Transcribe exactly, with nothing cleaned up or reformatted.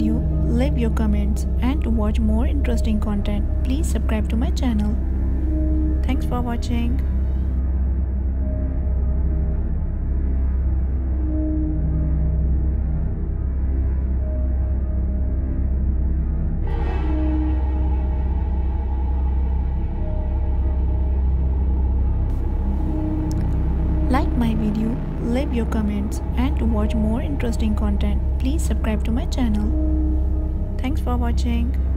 video, leave your comments, and to watch more interesting content, please subscribe to my channel. Thanks for watching. Like my video, leave your comments, and to watch more interesting content, please subscribe to my channel. Thanks for watching.